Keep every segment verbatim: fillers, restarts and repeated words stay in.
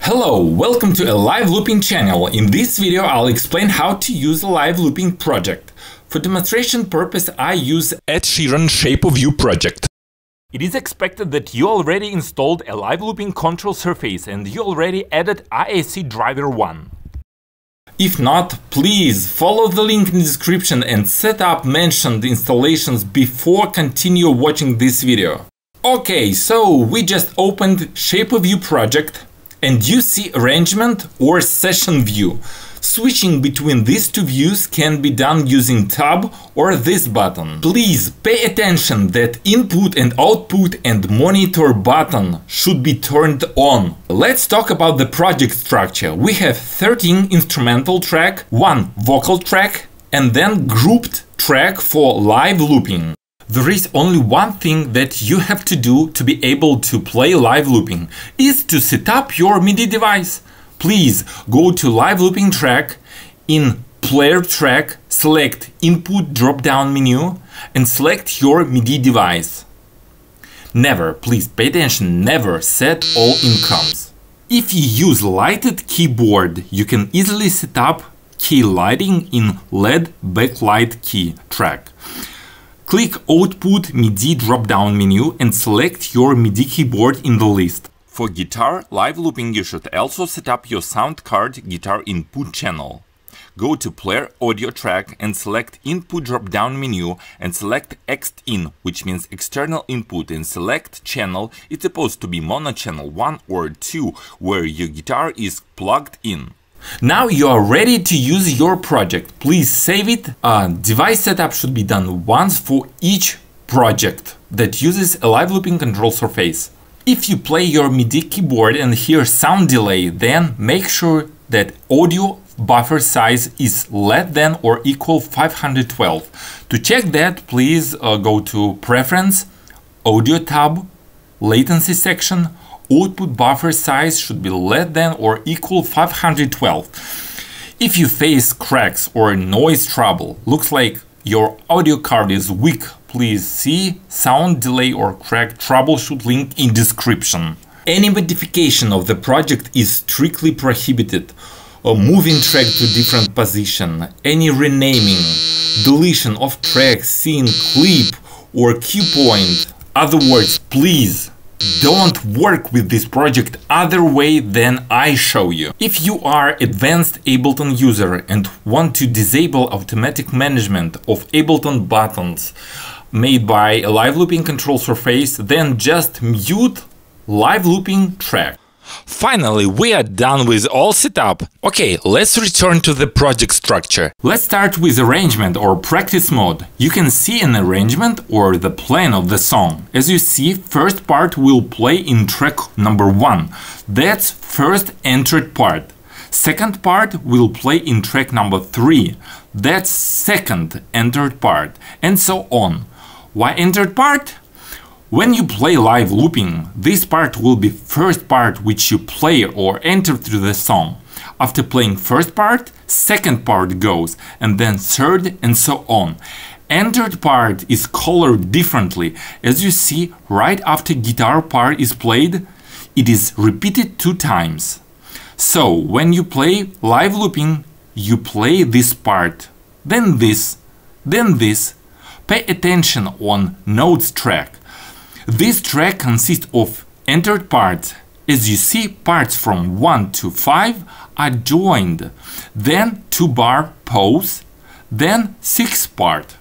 Hello, welcome to a live looping channel. In this video I'll explain how to use a live looping project. For demonstration purpose I use Ed Sheeran Shape of You project. It is expected that you already installed a live looping control surface and you already added I A C driver one. If not, please follow the link in the description and set up mentioned installations before continue watching this video. Okay, so we just opened Shape of You project. And you see arrangement or session view. Switching between these two views can be done using tab or this button. Please pay attention that input and output and monitor button should be turned on. Let's talk about the project structure. We have thirteen instrumental track, one vocal track and then grouped track for live looping. There is only one thing that you have to do to be able to play live looping, is to set up your MIDI device. Please go to live looping track, in player track, select input drop-down menu and select your MIDI device. Never, please pay attention, never set all incomes. If you use lighted keyboard, you can easily set up key lighting in L E D backlight key track. Click Output MIDI drop-down menu and select your MIDI keyboard in the list. For guitar live looping you should also set up your sound card guitar input channel. Go to Player Audio track and select Input drop-down menu and select X in, which means external input, and select channel. It's supposed to be mono channel one or two, where your guitar is plugged in. Now you are ready to use your project. Please save it. Uh, device setup should be done once for each project that uses a live looping control surface. If you play your MIDI keyboard and hear sound delay, then make sure that audio buffer size is less than or equal five hundred twelve. To check that, please uh, go to Preference, Audio tab, Latency section. Output buffer size should be less than or equal five hundred twelve. If you face cracks or noise trouble, looks like your audio card is weak, please see sound delay or crack troubleshoot link in description. Any modification of the project is strictly prohibited. A moving track to different position, any renaming, deletion of track, scene, clip or cue point. Other words, please don't work with this project other way than I show you. If you are advanced Ableton user and want to disable automatic management of Ableton buttons made by a live looping control surface, then just mute live looping track. Finally, we are done with all setup. Okay, let's return to the project structure. Let's start with arrangement or practice mode. You can see an arrangement or the plan of the song. As you see, first part will play in track number one. That's first entered part. Second part will play in track number three. That's second entered part. And so on. Why entered part? When you play live looping, this part will be first part which you play or enter through the song. After playing first part, second part goes, and then third and so on. Entered part is colored differently. As you see, right after guitar part is played, it is repeated two times. So, when you play live looping, you play this part, then this, then this. Pay attention on notes track. This track consists of entered parts. As you see, parts from one to five are joined, then two bar pause, then six part.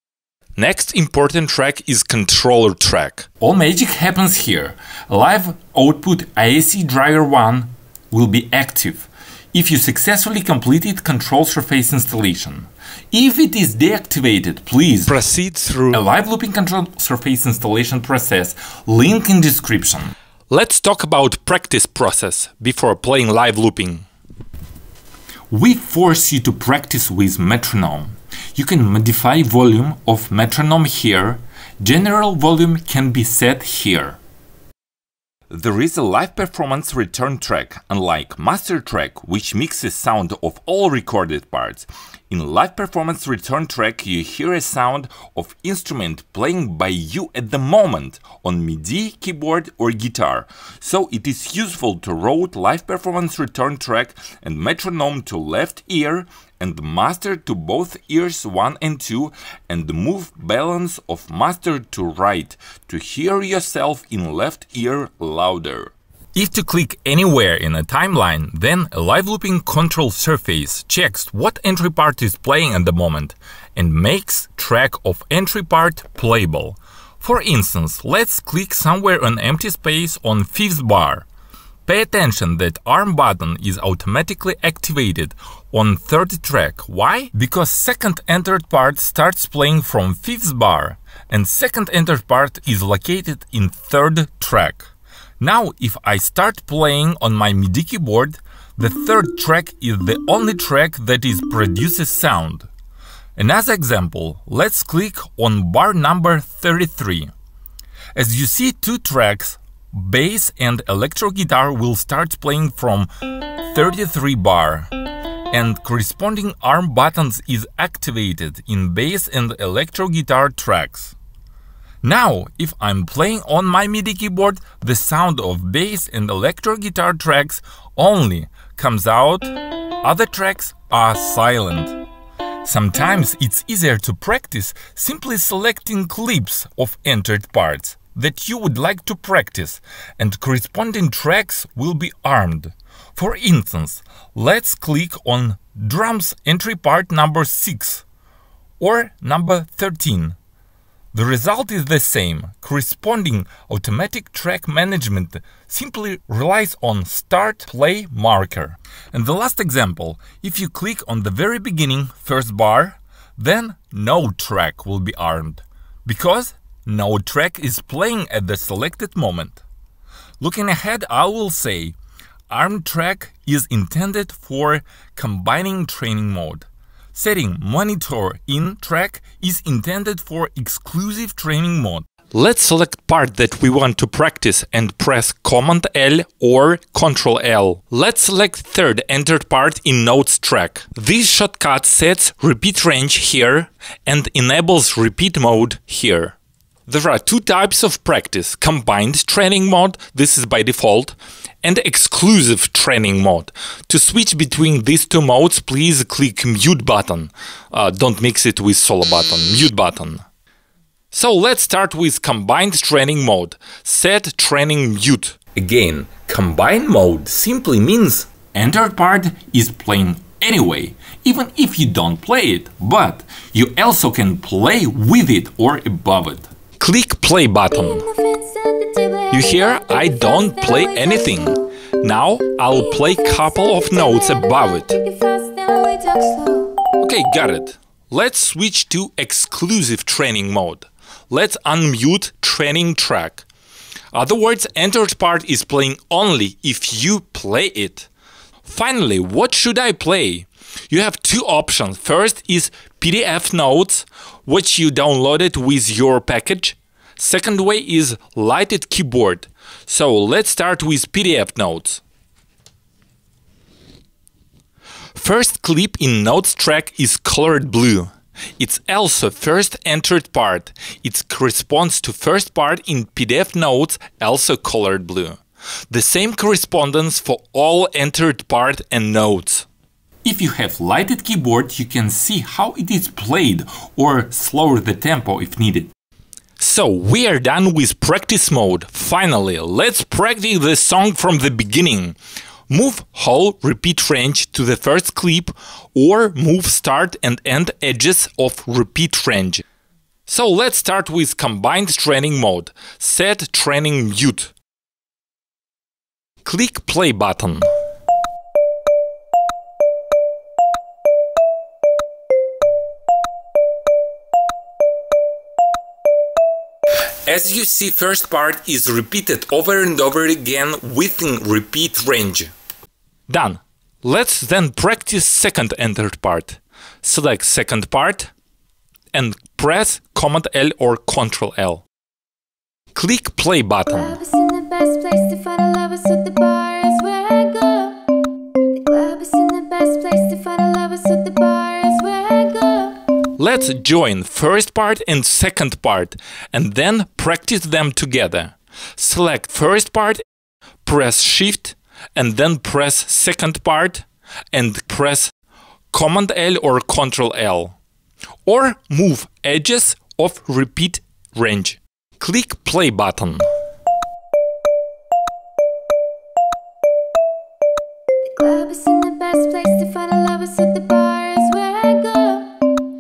Next important track is controller track. All magic happens here. Live output I A C driver one will be active if you successfully completed control surface installation. If it is deactivated, please proceed through a live looping control surface installation process, link in description. Let's talk about practice process before playing live looping. We force you to practice with metronome. You can modify volume of metronome here. General volume can be set here. There is a live performance return track, unlike master track, which mixes sound of all recorded parts. In live performance return track, you hear a sound of instrument playing by you at the moment on MIDI, keyboard or guitar. So it is useful to route live performance return track and metronome to left ear and master to both ears one and two, and move balance of master to right to hear yourself in left ear louder. If to click anywhere in a timeline, then a live looping control surface checks what entry part is playing at the moment and makes track of entry part playable. For instance, let's click somewhere on empty space on fifth bar. Pay attention that arm button is automatically activated on third track. Why? Because second entered part starts playing from fifth bar and second entered part is located in third track. Now, if I start playing on my MIDI keyboard, the third track is the only track that is produces sound. Another example, let's click on bar number thirty-three. As you see, two tracks, bass and electro guitar, will start playing from thirty-three bar, and corresponding arm buttons is activated in bass and electro guitar tracks. Now, if I'm playing on my MIDI keyboard, the sound of bass and electro guitar tracks only comes out, other tracks are silent. Sometimes it's easier to practice simply selecting clips of entered parts that you would like to practice, and corresponding tracks will be armed. For instance, let's click on drums entry part number six or number thirteen. The result is the same. Corresponding automatic track management simply relies on start play marker. And the last example, if you click on the very beginning first bar, then no track will be armed, because no track is playing at the selected moment. Looking ahead, I will say armed track is intended for combining training mode. Setting monitor in track is intended for exclusive training mode. Let's select part that we want to practice and press Command L or Control L. Let's select third entered part in notes track. This shortcut sets repeat range here and enables repeat mode here. There are two types of practice: combined training mode, this is by default, and exclusive training mode. To switch between these two modes, please click mute button. Uh, don't mix it with solo button, mute button. So let's start with combined training mode. Set training mute. Again, combined mode simply means entered part is playing anyway, even if you don't play it, but you also can play with it or above it. Click play button. You hear I don't play anything. Now I'll play couple of notes above it. Okay, got it. Let's switch to exclusive training mode. Let's unmute training track. Other words, entered part is playing only if you play it. Finally, what should I play? You have two options. First is P D F notes, which you downloaded with your package. Second way is lighted keyboard. So let's start with P D F notes. First clip in notes track is colored blue. It's also first entered part. It corresponds to first part in P D F notes, also colored blue. The same correspondence for all entered part and notes. If you have lighted keyboard, you can see how it is played or slower the tempo if needed. So we are done with practice mode. Finally, let's practice the song from the beginning. Move whole repeat range to the first clip or move start and end edges of repeat range. So let's start with combined training mode. Set training mute. Click play button. As you see, first part is repeated over and over again within repeat range. Done. Let's then practice second entered part. Select second part and press Command L or Control L. Click play button. Club is in the best place to find a lover, so the bar is where I go. The club is in the best place to find a lover, so the bar is where I go. Let's join first part and second part and then practice them together. Select first part, press Shift and then press second part and press Command L or Control L. Or move edges of repeat range. Click play button. The club is in the best place to find a lover, so the bar is where I go.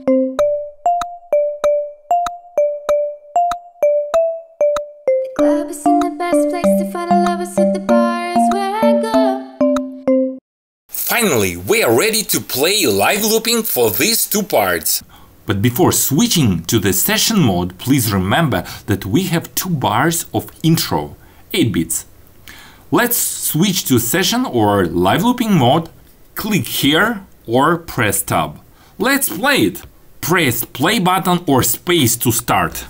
The club is in the best place to find a lover, so the bar is where I go. Finally, we are ready to play live looping for these two parts. But before switching to the session mode, please remember that we have two bars of intro, eight bits. Let's switch to session or live looping mode. Click here or press tab. Let's play it. Press play button or space to start.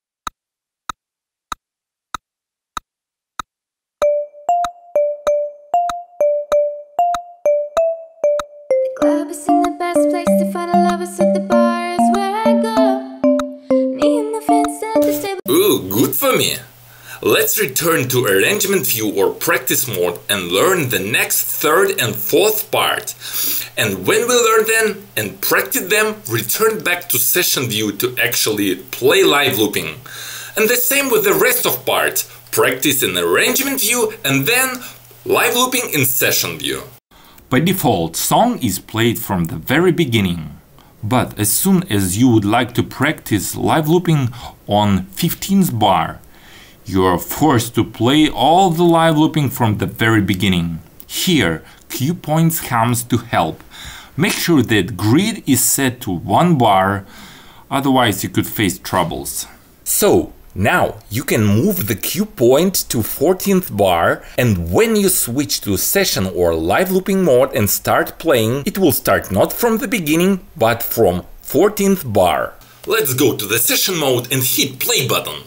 The club is in the best place to find a lover, so the bar is where I go. Me and my friends at the table. Ooh, good for me! Let's return to arrangement view or practice mode and learn the next third and fourth part. And when we learn them and practice them, return back to session view to actually play live looping. And the same with the rest of parts. Practice in arrangement view and then live looping in session view. By default, song is played from the very beginning. But as soon as you would like to practice live looping on fifteenth bar, you are forced to play all the live looping from the very beginning. Here, cue points comes to help. Make sure that grid is set to one bar, otherwise you could face troubles. So, now you can move the cue point to fourteenth bar, and when you switch to session or live looping mode and start playing, it will start not from the beginning, but from fourteenth bar. Let's go to the session mode and hit play button.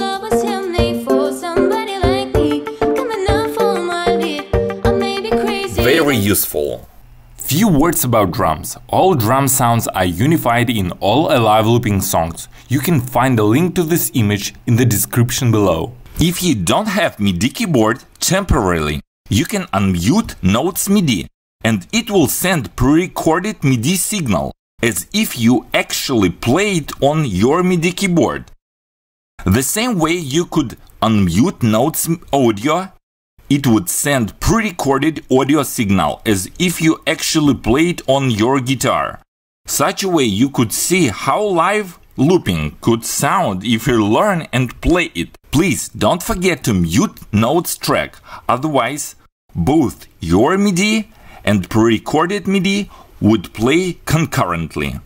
Very useful. Few words about drums. All drum sounds are unified in all live looping songs. You can find a link to this image in the description below. If you don't have MIDI keyboard temporarily, you can unmute Notes MIDI and it will send pre-recorded MIDI signal as if you actually played on your MIDI keyboard. The same way you could unmute Notes audio, it would send pre-recorded audio signal as if you actually played on your guitar. Such a way you could see how live looping could sound if you learn and play it. Please don't forget to mute Notes track, otherwise both your MIDI and pre-recorded MIDI would play concurrently.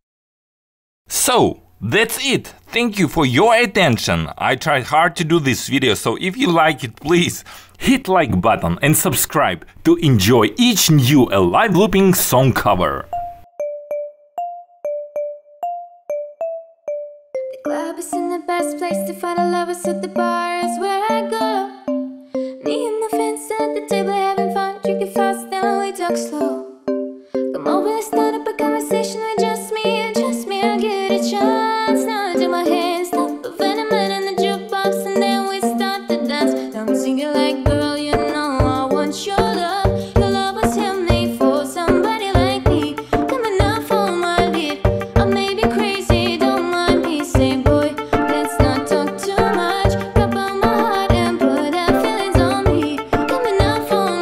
So, that's it. Thank you for your attention. I tried hard to do this video, so if you like it, please hit like button and subscribe to enjoy each new live looping song cover. The club is in the best place to find a lover, so the bar is where I go. Me and my friends at the table having fun, drinking fast, now we talk slow. Come over, let's start up a conversation with just me, and just me, I'll give it a chance. Now I do my hands stop, a venom in the jukebox, and then we start to dance. Now I'm singing like, girl, you know I want your love. Your love was handmade for somebody like me, coming up for my lead. I may be crazy, don't mind me, say boy, let's not talk too much. Grab on my heart and put that feelings on me, coming up for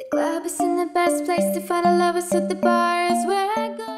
The club isn't the best place to find a lover, so the bar is where I go.